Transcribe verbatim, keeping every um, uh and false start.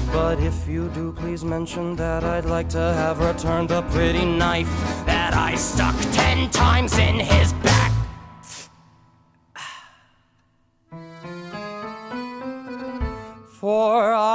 But if you do, please mention that I'd like to have returned the pretty knife that I stuck ten times in his back. For